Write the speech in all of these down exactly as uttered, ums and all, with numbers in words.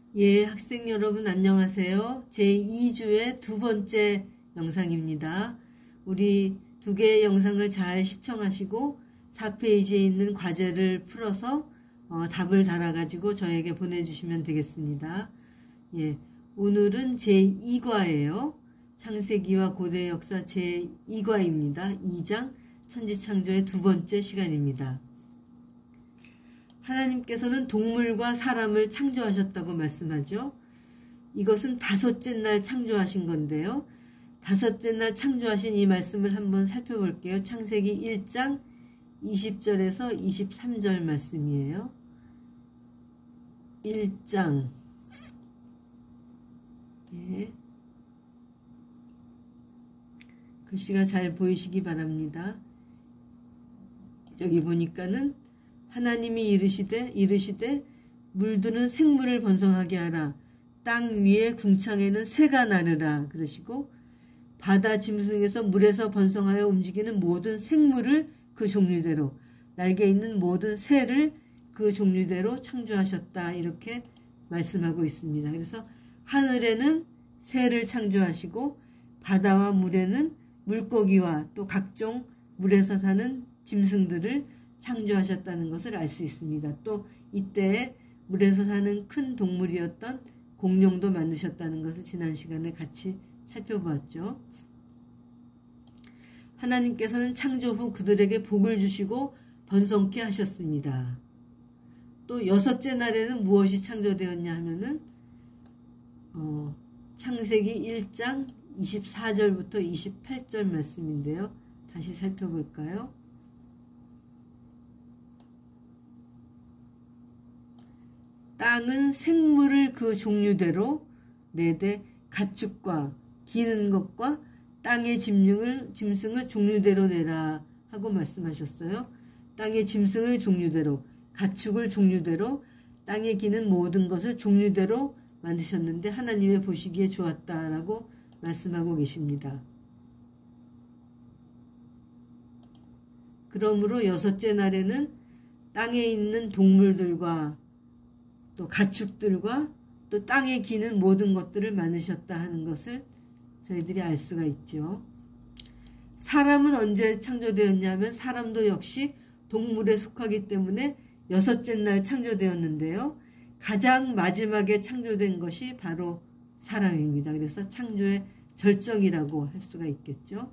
예, 학생 여러분 안녕하세요. 제이 주의 두 번째 영상입니다. 우리 두 개의 영상을 잘 시청하시고 사 페이지에 있는 과제를 풀어서 어, 답을 달아가지고 저에게 보내주시면 되겠습니다. 예, 오늘은 제이 과예요. 창세기와 고대 역사 제이 과입니다. 이 장 천지창조의 두 번째 시간입니다. 하나님께서는 동물과 사람을 창조하셨다고 말씀하죠. 이것은 다섯째 날 창조하신 건데요. 다섯째 날 창조하신 이 말씀을 한번 살펴볼게요. 창세기 일 장 이십 절에서 이십삼 절 말씀이에요. 일 장 예. 글씨가 잘 보이시기 바랍니다. 여기 보니까는 하나님이 이르시되 이르시되 물드는 생물을 번성하게 하라. 땅 위에 궁창에는 새가 나르라. 그러시고 바다 짐승에서 물에서 번성하여 움직이는 모든 생물을 그 종류대로, 날개 있는 모든 새를 그 종류대로 창조하셨다. 이렇게 말씀하고 있습니다. 그래서 하늘에는 새를 창조하시고 바다와 물에는 물고기와 또 각종 물에서 사는 짐승들을 창조하셨다는 것을 알 수 있습니다. 또 이때 물에서 사는 큰 동물이었던 공룡도 만드셨다는 것을 지난 시간에 같이 살펴보았죠. 하나님께서는 창조 후 그들에게 복을 주시고 번성케 하셨습니다. 또 여섯째 날에는 무엇이 창조되었냐 하면은 어, 창세기 일 장 이십사 절부터 이십팔 절 말씀인데요. 다시 살펴볼까요? 땅은 생물을 그 종류대로 내되 가축과 기는 것과 땅의 짐승을, 짐승을 종류대로 내라 하고 말씀하셨어요. 땅의 짐승을 종류대로, 가축을 종류대로, 땅에 기는 모든 것을 종류대로 만드셨는데 하나님의 보시기에 좋았다라고 말씀하고 계십니다. 그러므로 여섯째 날에는 땅에 있는 동물들과 또 가축들과 또 땅에 기는 모든 것들을 만드셨다 하는 것을 저희들이 알 수가 있죠. 사람은 언제 창조되었냐면 사람도 역시 동물에 속하기 때문에 여섯째 날 창조되었는데요. 가장 마지막에 창조된 것이 바로 사람입니다. 그래서 창조의 절정이라고 할 수가 있겠죠.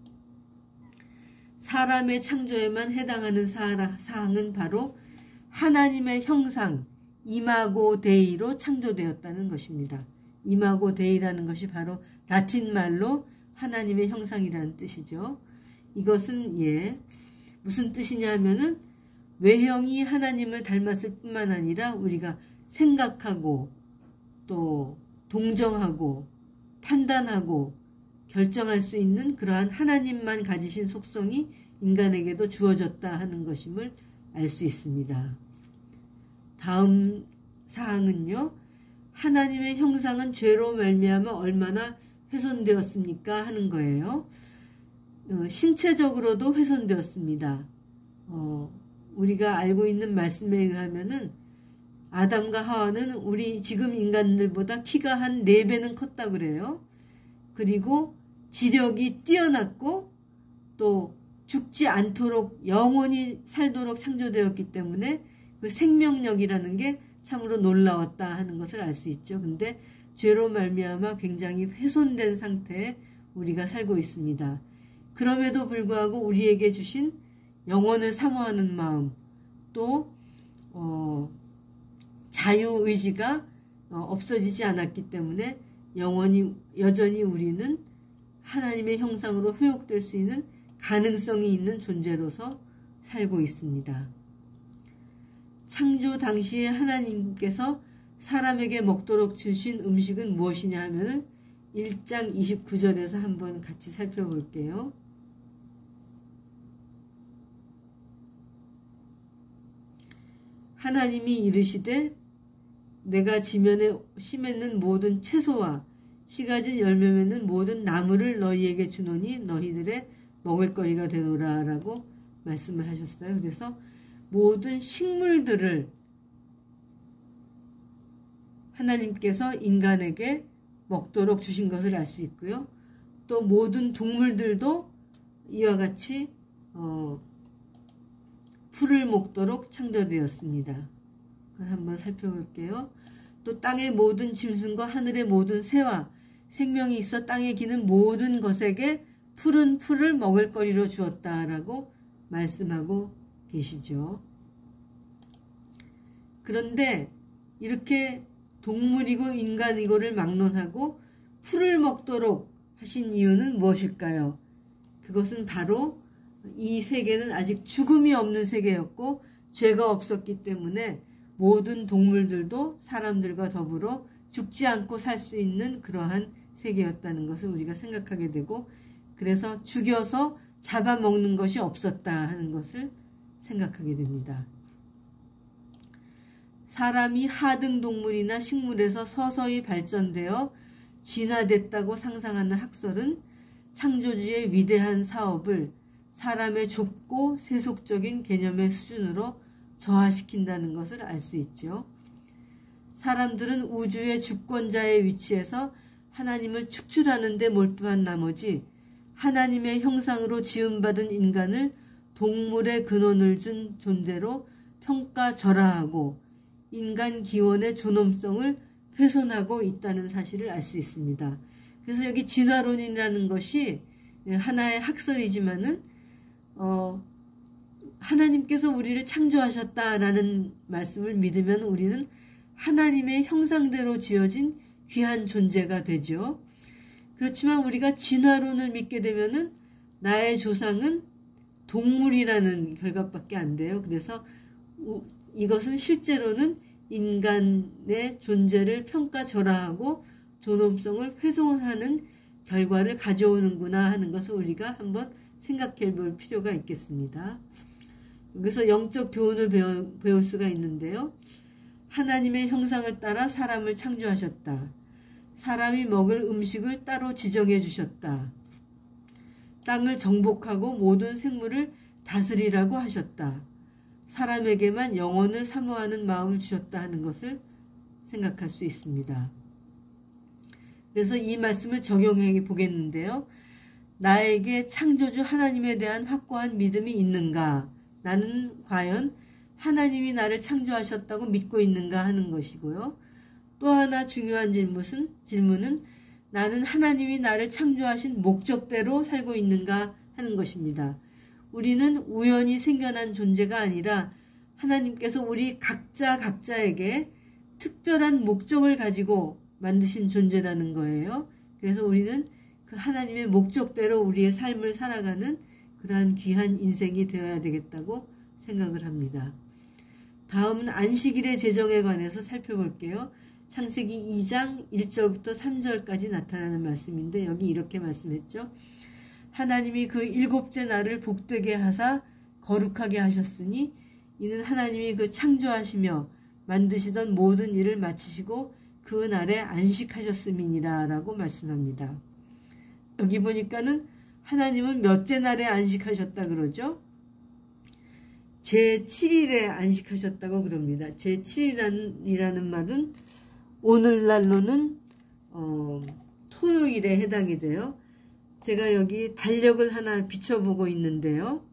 사람의 창조에만 해당하는 사항은 바로 하나님의 형상, 이마고 데이로 창조되었다는 것입니다. 이마고 데이라는 것이 바로 라틴 말로 하나님의 형상이라는 뜻이죠. 이것은 예 무슨 뜻이냐 하면은 외형이 하나님을 닮았을 뿐만 아니라 우리가 생각하고 또 동정하고 판단하고 결정할 수 있는 그러한 하나님만 가지신 속성이 인간에게도 주어졌다 하는 것임을 알 수 있습니다. 다음 사항은요. 하나님의 형상은 죄로 말미암아 얼마나 훼손되었습니까 하는 거예요. 어, 신체적으로도 훼손되었습니다. 어, 우리가 알고 있는 말씀에 의하면은 아담과 하와는 우리 지금 인간들보다 키가 한 네 배는 컸다 그래요. 그리고 지력이 뛰어났고 또 죽지 않도록 영원히 살도록 창조되었기 때문에 그 생명력이라는 게 참으로 놀라웠다 하는 것을 알 수 있죠. 근데 죄로 말미암아 굉장히 훼손된 상태에 우리가 살고 있습니다. 그럼에도 불구하고 우리에게 주신 영원을 사모하는 마음, 또 어, 자유의지가 어, 없어지지 않았기 때문에 영원히 여전히 우리는 하나님의 형상으로 회복될 수 있는 가능성이 있는 존재로서 살고 있습니다. 창조 당시에 하나님께서 사람에게 먹도록 주신 음식은 무엇이냐 하면은 일 장 이십구 절에서 한번 같이 살펴볼게요. 하나님이 이르시되 내가 지면에 심했는 모든 채소와 씨가진 열매 맺는 모든 나무를 너희에게 주노니 너희들의 먹을거리가 되노라 라고 말씀을 하셨어요. 그래서 모든 식물들을 하나님께서 인간에게 먹도록 주신 것을 알 수 있고요. 또 모든 동물들도 이와 같이 어, 풀을 먹도록 창조되었습니다. 그걸 한번 살펴볼게요. 또 땅의 모든 짐승과 하늘의 모든 새와 생명이 있어 땅에 기는 모든 것에게 푸른 풀을 먹을 거리로 주었다라고 말씀하고 계시죠. 그런데 이렇게 동물이고 인간이고를 막론하고 풀을 먹도록 하신 이유는 무엇일까요? 그것은 바로 이 세계는 아직 죽음이 없는 세계였고 죄가 없었기 때문에 모든 동물들도 사람들과 더불어 죽지 않고 살 수 있는 그러한 세계였다는 것을 우리가 생각하게 되고, 그래서 죽여서 잡아먹는 것이 없었다 하는 것을 생각하게 됩니다. 사람이 하등 동물이나 식물에서 서서히 발전되어 진화됐다고 상상하는 학설은 창조주의 위대한 사업을 사람의 좁고 세속적인 개념의 수준으로 저하시킨다는 것을 알 수 있죠. 사람들은 우주의 주권자의 위치에서 하나님을 축출하는 데 몰두한 나머지 하나님의 형상으로 지음받은 인간을 동물의 근원을 준 존재로 평가절하하고 인간 기원의 존엄성을 훼손하고 있다는 사실을 알 수 있습니다. 그래서 여기 진화론이라는 것이 하나의 학설이지만은 어, 하나님께서 우리를 창조하셨다라는 말씀을 믿으면 우리는 하나님의 형상대로 지어진 귀한 존재가 되죠. 그렇지만 우리가 진화론을 믿게 되면은 나의 조상은 동물이라는 결과밖에 안 돼요. 그래서 이것은 실제로는 인간의 존재를 평가절하하고 존엄성을 훼손하는 결과를 가져오는구나 하는 것을 우리가 한번 생각해 볼 필요가 있겠습니다. 여기서 영적 교훈을 배워, 배울 수가 있는데요. 하나님의 형상을 따라 사람을 창조하셨다. 사람이 먹을 음식을 따로 지정해 주셨다. 땅을 정복하고 모든 생물을 다스리라고 하셨다. 사람에게만 영혼을 사모하는 마음을 주셨다 하는 것을 생각할 수 있습니다. 그래서 이 말씀을 적용해 보겠는데요. 나에게 창조주 하나님에 대한 확고한 믿음이 있는가? 나는 과연 하나님이 나를 창조하셨다고 믿고 있는가 하는 것이고요. 또 하나 중요한 질문은, 질문은 나는 하나님이 나를 창조하신 목적대로 살고 있는가 하는 것입니다. 우리는 우연히 생겨난 존재가 아니라 하나님께서 우리 각자 각자에게 특별한 목적을 가지고 만드신 존재라는 거예요. 그래서 우리는 그 하나님의 목적대로 우리의 삶을 살아가는 그러한 귀한 인생이 되어야 되겠다고 생각을 합니다. 다음은 안식일의 제정에 관해서 살펴볼게요. 창세기 이 장 일 절부터 삼 절까지 나타나는 말씀인데 여기 이렇게 말씀했죠. 하나님이 그 일곱째 날을 복되게 하사 거룩하게 하셨으니 이는 하나님이 그 창조하시며 만드시던 모든 일을 마치시고 그 날에 안식하셨음이니라 라고 말씀합니다. 여기 보니까는 하나님은 몇째 날에 안식하셨다 그러죠? 제칠 일에 안식하셨다고 그럽니다. 제칠 일이라는 말은 오늘날로는 어, 토요일에 해당이 돼요. 제가 여기 달력을 하나 비춰보고 있는데요.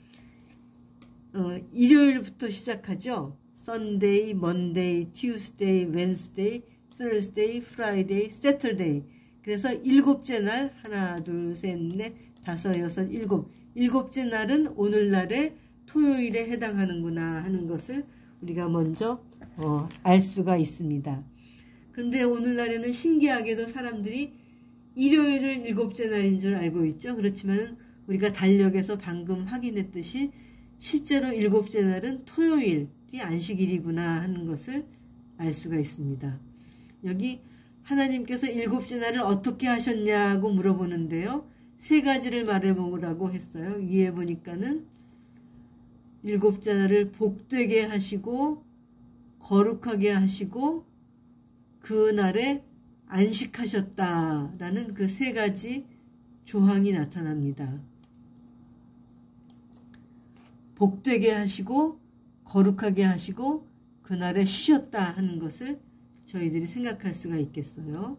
어, 일요일부터 시작하죠. Sunday, Monday, Tuesday, Wednesday, Thursday, Friday, Saturday. 그래서 일곱째 날 하나, 둘, 셋, 넷, 다섯, 여섯, 일곱. 일곱째 날은 오늘날의 토요일에 해당하는구나 하는 것을 우리가 먼저 어, 알 수가 있습니다. 그런데 오늘날에는 신기하게도 사람들이 일요일을 일곱째 날인 줄 알고 있죠. 그렇지만 우리가 달력에서 방금 확인했듯이 실제로 일곱째 날은 토요일이 안식일이구나 하는 것을 알 수가 있습니다. 여기 하나님께서 일곱째 날을 어떻게 하셨냐고 물어보는데요. 세 가지를 말해보라고 했어요. 위에 보니까는 일곱째 날을 복되게 하시고 거룩하게 하시고 그 날에 안식하셨다라는 그 세 가지 조항이 나타납니다. 복되게 하시고 거룩하게 하시고 그날에 쉬셨다 하는 것을 저희들이 생각할 수가 있겠어요.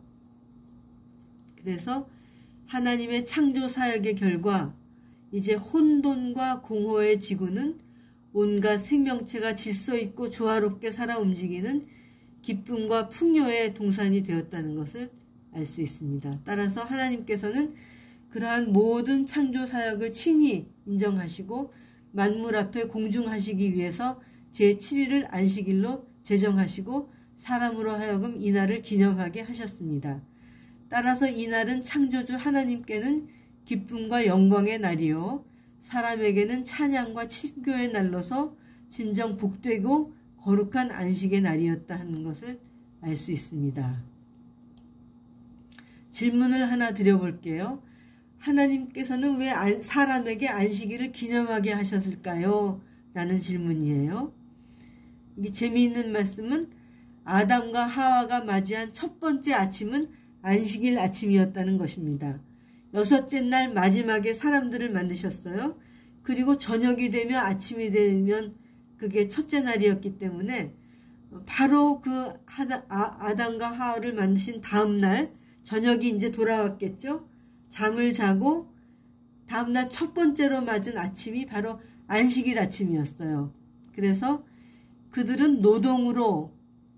그래서 하나님의 창조 사역의 결과 이제 혼돈과 공허의 지구는 온갖 생명체가 질서 있고 조화롭게 살아 움직이는 기쁨과 풍요의 동산이 되었다는 것을 알 수 있습니다. 따라서 하나님께서는 그러한 모든 창조 사역을 친히 인정하시고 만물 앞에 공중하시기 위해서 제칠 일을 안식일로 제정하시고 사람으로 하여금 이날을 기념하게 하셨습니다. 따라서 이날은 창조주 하나님께는 기쁨과 영광의 날이요 사람에게는 찬양과 친교의 날로서 진정 복되고 거룩한 안식의 날이었다 하는 것을 알 수 있습니다. 질문을 하나 드려볼게요. 하나님께서는 왜 사람에게 안식일을 기념하게 하셨을까요? 라는 질문이에요. 이게 재미있는 말씀은 아담과 하와가 맞이한 첫 번째 아침은 안식일 아침이었다는 것입니다. 여섯째 날 마지막에 사람들을 만드셨어요. 그리고 저녁이 되면 아침이 되면 그게 첫째 날이었기 때문에 바로 그 아담과 하와를 만드신 다음 날 저녁이 이제 돌아왔겠죠. 잠을 자고 다음날 첫 번째로 맞은 아침이 바로 안식일 아침이었어요. 그래서 그들은 노동으로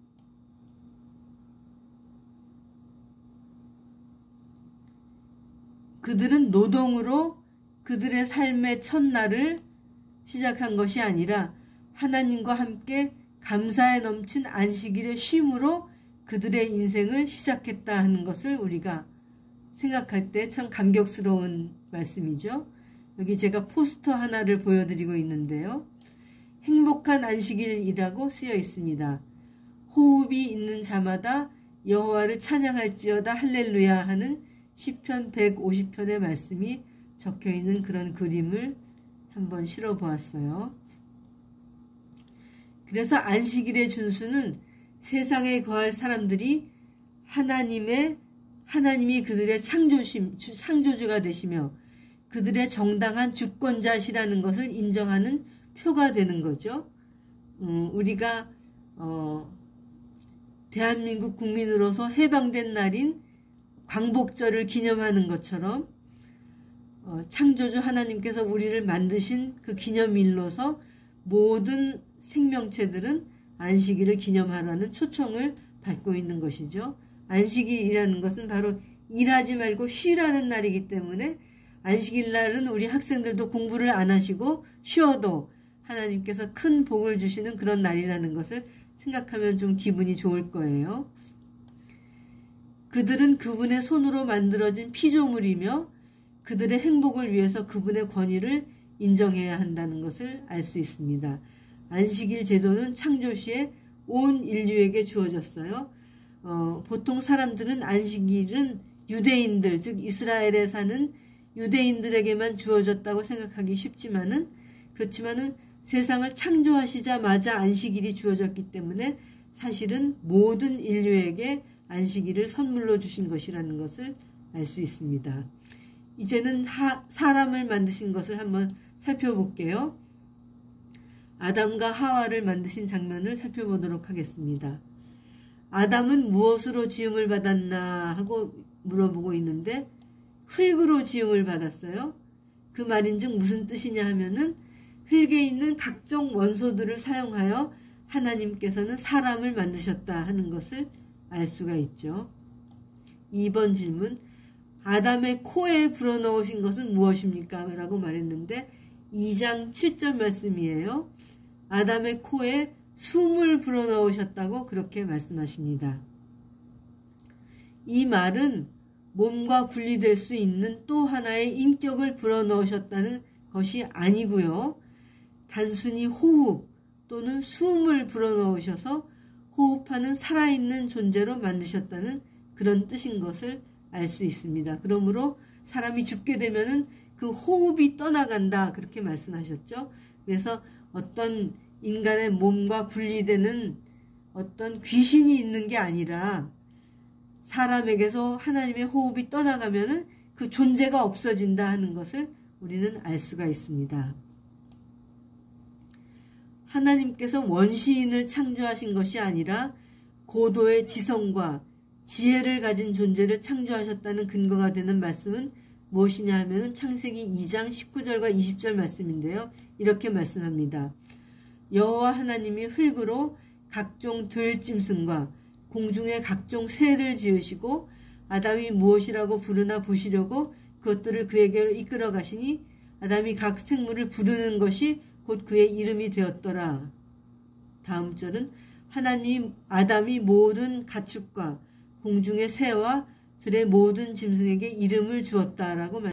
그들은 노동으로 그들의 삶의 첫날을 시작한 것이 아니라 하나님과 함께 감사에 넘친 안식일의 쉼으로 그들의 인생을 시작했다 하는 것을 우리가 생각할 때 참 감격스러운 말씀이죠. 여기 제가 포스터 하나를 보여드리고 있는데요. 행복한 안식일이라고 쓰여 있습니다. 호흡이 있는 자마다 여호와를 찬양할지어다 할렐루야 하는 시편 백오십 편의 말씀이 적혀있는 그런 그림을 한번 실어 보았어요. 그래서 안식일의 준수는 세상에 거할 사람들이 하나님의 하나님이 그들의 창조심, 창조주가 되시며 그들의 정당한 주권자시라는 것을 인정하는 표가 되는 거죠. 음, 우리가 어, 대한민국 국민으로서 해방된 날인 광복절을 기념하는 것처럼 어, 창조주 하나님께서 우리를 만드신 그 기념일로서 모든 생명체들은 안식일을 기념하라는 초청을 받고 있는 것이죠. 안식일이라는 것은 바로 일하지 말고 쉬라는 날이기 때문에 안식일 날은 우리 학생들도 공부를 안 하시고 쉬어도 하나님께서 큰 복을 주시는 그런 날이라는 것을 생각하면 좀 기분이 좋을 거예요. 그들은 그분의 손으로 만들어진 피조물이며 그들의 행복을 위해서 그분의 권위를 인정해야 한다는 것을 알 수 있습니다. 안식일 제도는 창조 시에 온 인류에게 주어졌어요. 어, 보통 사람들은 안식일은 유대인들, 즉 이스라엘에 사는 유대인들에게만 주어졌다고 생각하기 쉽지만은 그렇지만은 세상을 창조하시자마자 안식일이 주어졌기 때문에 사실은 모든 인류에게 안식일을 선물로 주신 것이라는 것을 알 수 있습니다. 이제는 하, 사람을 만드신 것을 한번 살펴볼게요. 아담과 하와를 만드신 장면을 살펴보도록 하겠습니다. 아담은 무엇으로 지음을 받았나 하고 물어보고 있는데 흙으로 지음을 받았어요. 그 말인즉 무슨 뜻이냐 하면은 흙에 있는 각종 원소들을 사용하여 하나님께서는 사람을 만드셨다 하는 것을 알 수가 있죠. 이 번 질문, 아담의 코에 불어넣으신 것은 무엇입니까? 라고 말했는데 이 장 칠 절 말씀이에요. 아담의 코에 숨을 불어넣으셨다고 그렇게 말씀하십니다. 이 말은 몸과 분리될 수 있는 또 하나의 인격을 불어넣으셨다는 것이 아니고요. 단순히 호흡 또는 숨을 불어넣으셔서 호흡하는 살아있는 존재로 만드셨다는 그런 뜻인 것을 알 수 있습니다. 그러므로 사람이 죽게 되면은 그 호흡이 떠나간다 그렇게 말씀하셨죠. 그래서 어떤 인간의 몸과 분리되는 어떤 귀신이 있는 게 아니라 사람에게서 하나님의 호흡이 떠나가면은 그 존재가 없어진다 하는 것을 우리는 알 수가 있습니다. 하나님께서 원시인을 창조하신 것이 아니라 고도의 지성과 지혜를 가진 존재를 창조하셨다는 근거가 되는 말씀은 무엇이냐 하면 창세기 이 장 십구 절과 이십 절 말씀인데요. 이렇게 말씀합니다. 여호와 하나님이 흙으로 각종 들짐승과 공중의 각종 새를 지으시고 아담이 무엇이라고 부르나 보시려고 그것들을 그에게로 이끌어 가시니 아담이 각 생물을 부르는 것이 곧 그의 이름이 되었더라. 다음 절은 하나님 아담이 모든 가축과 공중의 새와 들의 모든 짐승에게 이름을 주었다라고 말합니다.